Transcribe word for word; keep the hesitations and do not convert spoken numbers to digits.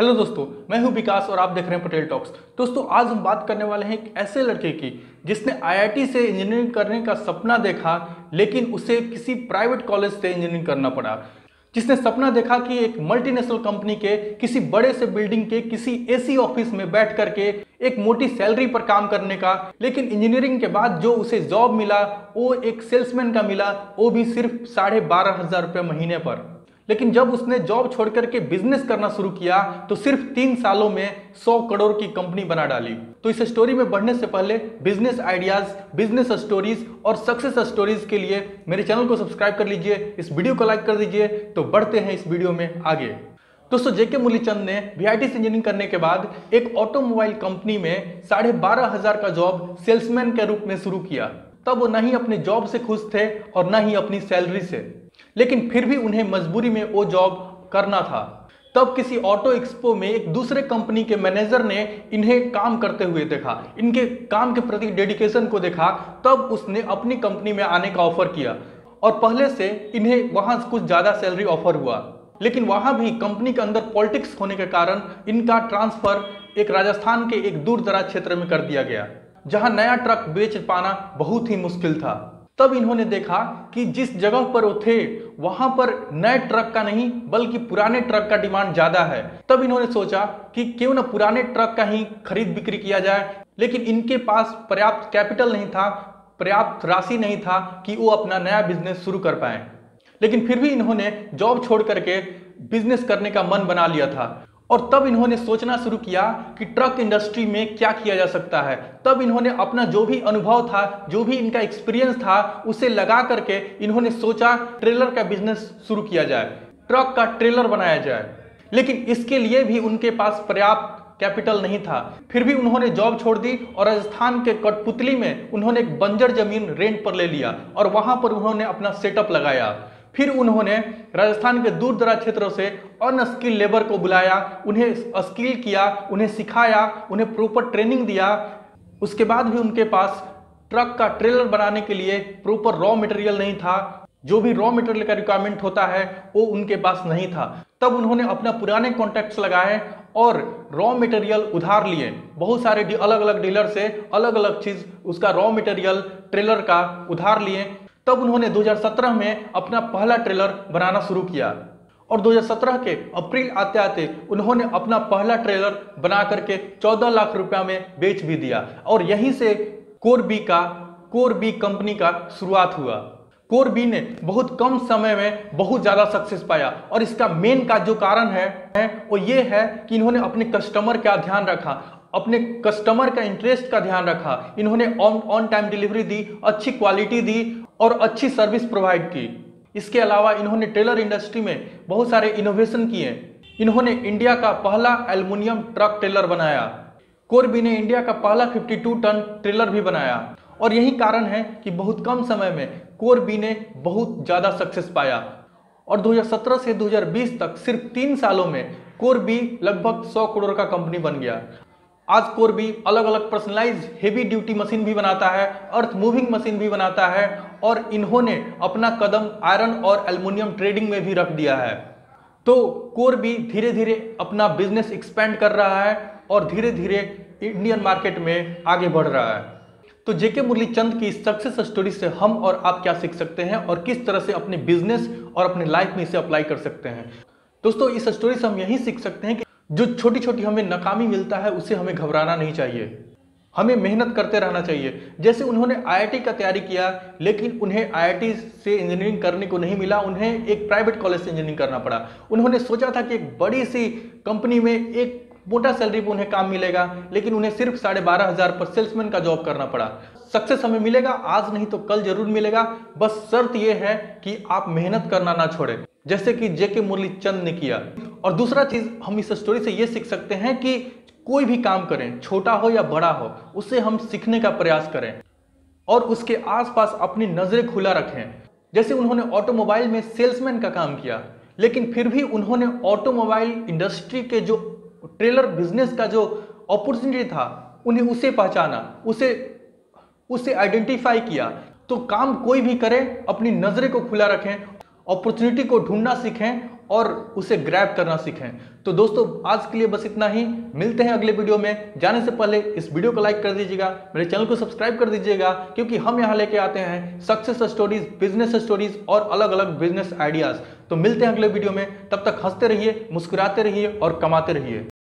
Hello दोस्तों, मैं हूं विकास और आप देख रहे हैं पटेल टॉक्स। दोस्तों, आज हम बात करने वाले हैं एक ऐसे लड़के की जिसने आईआईटी से इंजीनियरिंग करने का सपना देखा, लेकिन उसे किसी प्राइवेट कॉलेज से इंजीनियरिंग करना पड़ा। जिसने सपना देखा कि एक मल्टीनेशनल कंपनी के किसी बड़े से बिल्डिंग के किसी एसी ऑफिस में बैठ करके एक मोटी सैलरी पर काम करने का, लेकिन इंजीनियरिंग के बाद जो उसे जॉब मिला वो एक सेल्समैन का मिला, वो भी सिर्फ साढ़े बारह हजार रुपये महीने पर। लेकिन जब उसने जॉब छोड़ करके बिजनेस करना शुरू किया तो सिर्फ तीन सालों में सौ करोड़ की कंपनी बना डाली। तो इस स्टोरी में बढ़ने से पहले बिजनेस आइडियाज, बिजनेस स्टोरीज और सक्सेस स्टोरीज के लिए मेरे चैनल को सब्सक्राइब कर लीजिए, इस वीडियो को लाइक कर दीजिए। तो बढ़ते हैं इस वीडियो में आगे। दोस्तों, जेके मूलीचंद ने वीआईटी से इंजीनियरिंग करने के बाद एक ऑटोमोबाइल कंपनी में साढ़े बारह हजार का जॉब सेल्समैन के रूप में शुरू किया। तब वो न ही अपने जॉब से खुश थे और न ही अपनी सैलरी से, लेकिन फिर भी उन्हें मजबूरी में वो जॉब करना था। तब किसी ऑटो एक्सपो में एक दूसरे कंपनी के मैनेजर ने इन्हें काम करते हुए देखा, इनके काम के प्रति डेडिकेशन को देखा। तब उसने अपनी कंपनी में आने का ऑफर किया और पहले से इन्हें वहां कुछ ज्यादा सैलरी ऑफर हुआ, लेकिन वहां भी कंपनी के अंदर पॉलिटिक्स होने के कारण इनका ट्रांसफर एक राजस्थान के एक दूर दराज क्षेत्र में कर दिया गया, जहां नया ट्रक बेच पाना बहुत ही मुश्किल था। तब इन्होंने देखा कि जिस जगह पर वो थे वहां पर नए ट्रक का नहीं बल्कि पुराने ट्रक का डिमांड ज्यादा है। तब इन्होंने सोचा कि क्यों ना पुराने ट्रक का ही खरीद बिक्री किया जाए, लेकिन इनके पास पर्याप्त कैपिटल नहीं था, पर्याप्त राशि नहीं था कि वो अपना नया बिजनेस शुरू कर पाए। लेकिन फिर भी इन्होंने जॉब छोड़ करके बिजनेस करने का मन बना लिया था और तब इन्होंने सोचना शुरू किया कि ट्रक इंडस्ट्री में क्या किया जा सकता है। तब इन्होंने अपना जो भी अनुभव था, जो भी इनका एक्सपीरियंस था, उसे लगा करके इन्होंने सोचा ट्रेलर का बिजनेस शुरू किया जाए, ट्रक का ट्रेलर बनाया जाए। लेकिन इसके लिए भी उनके पास पर्याप्त कैपिटल नहीं था। फिर भी उन्होंने जॉब छोड़ दी और राजस्थान के कठपुतली में उन्होंने एक बंजर जमीन रेंट पर ले लिया और वहां पर उन्होंने अपना सेटअप लगाया। फिर उन्होंने राजस्थान के दूर दराज क्षेत्रों से अनस्किल लेबर को बुलाया, उन्हें स्किल किया, उन्हें सिखाया, उन्हें प्रॉपर ट्रेनिंग दिया। उसके बाद भी उनके पास ट्रक का ट्रेलर बनाने के लिए प्रॉपर रॉ मटेरियल नहीं था। जो भी रॉ मटेरियल का रिक्वायरमेंट होता है वो उनके पास नहीं था। तब उन्होंने अपना पुराने कॉन्टैक्ट्स लगाए और रॉ मटेरियल उधार लिए, बहुत सारे अलग अलग डीलर से अलग अलग चीज उसका रॉ मटेरियल ट्रेलर का उधार लिए। तब उन्होंने दो हज़ार सत्रह में अपना पहला ट्रेलर बनाना शुरू किया और दो हज़ार सत्रह के अप्रैल आते आते उन्होंने अपना पहला ट्रेलर बना करके चौदह लाख रुपया में बेच भी दिया। और यहीं से कोर बी का कोर बी कंपनी का शुरुआत हुआ। कोर बी ने बहुत कम समय में बहुत ज्यादा सक्सेस पाया और इसका मेन का जो कारण है, है वो ये है कि इन्होंने अपने कस्टमर का ध्यान रखा, अपने कस्टमर का इंटरेस्ट का ध्यान रखा। इन्होंने ऑन ऑन टाइम डिलीवरी दी, अच्छी क्वालिटी दी और अच्छी सर्विस प्रोवाइड की। इसके अलावा इन्होंने ट्रेलर इंडस्ट्री में बहुत सारे इनोवेशन किए। इन्होंने इंडिया का पहला एल्युमिनियम ट्रक ट्रेलर बनाया। कोर बी ने इंडिया का पहला बावन टन ट्रेलर भी बनाया और यही कारण है कि बहुत कम समय में कोर बी ने बहुत ज्यादा सक्सेस पाया। और दो हज़ार सत्रह से दो हज़ार बीस तक सिर्फ तीन सालों में कोर बी लगभग सौ करोड़ का कंपनी बन गया। आज कोर बी अलग अलग पर्सनलाइज हेवी ड्यूटी मशीन भी बनाता है, अर्थ मूविंग मशीन भी बनाता है और इन्होंने अपना कदम आयरन और एल्युमिनियम ट्रेडिंग में भी रख दिया है। तो कोर बी धीरे धीरे अपना बिजनेस एक्सपेंड कर रहा है और धीरे धीरे इंडियन मार्केट में आगे बढ़ रहा है। तो जेके मूलीचंद की सक्सेस स्टोरी से हम और आप क्या सीख सकते हैं और किस तरह से अपने बिजनेस और अपने लाइफ में इसे अप्लाई कर सकते हैं। दोस्तों, इस स्टोरी से हम यही सीख सकते हैं कि जो छोटी छोटी हमें नाकामी मिलता है उससे हमें घबराना नहीं चाहिए, हमें मेहनत करते रहना चाहिए। जैसे उन्होंने आईआईटी का तैयारी किया, लेकिन उन्हें आईआईटी से इंजीनियरिंग करने को नहीं मिला, उन्हें एक प्राइवेट कॉलेज से इंजीनियरिंग करना पड़ा। उन्होंने सोचा था कि एक बड़ी सी कंपनी में एक मोटा सैलरी पर उन्हें काम मिलेगा, लेकिन उन्हें सिर्फ साढ़े बारह हजार पर सेल्समैन का जॉब करना पड़ा। सक्सेस हमें मिलेगा, आज नहीं तो कल जरूर मिलेगा, बस शर्त यह है कि आप मेहनत करना ना छोड़ें, जैसे कि जेके मूलीचंद ने किया। और दूसरा चीज हम इस स्टोरी से ये सीख सकते हैं कि कोई भी काम करें, छोटा हो या बड़ा हो, उससे हम सीखने का प्रयास करें और उसके आसपास अपनी नजरें खुला रखें। जैसे उन्होंने ऑटोमोबाइल में सेल्समैन का काम किया, लेकिन फिर भी उन्होंने ऑटोमोबाइल इंडस्ट्री के जो ट्रेलर बिजनेस का जो अपॉर्चुनिटी था उन्हें उसे पहचाना, उसे उसे आइडेंटिफाई किया। तो काम कोई भी करे, अपनी नजरें को खुला रखें, अपॉर्चुनिटी को ढूंढना सीखें और उसे ग्रैब करना सीखें। तो दोस्तों आज के लिए बस इतना ही, मिलते हैं अगले वीडियो में। जाने से पहले इस वीडियो को लाइक कर दीजिएगा, मेरे चैनल को सब्सक्राइब कर दीजिएगा, क्योंकि हम यहाँ लेके आते हैं सक्सेस स्टोरीज, बिजनेस स्टोरीज और अलग अलग बिजनेस आइडियाज। तो मिलते हैं अगले वीडियो में, तब तक हंसते रहिए, मुस्कुराते रहिए और कमाते रहिए।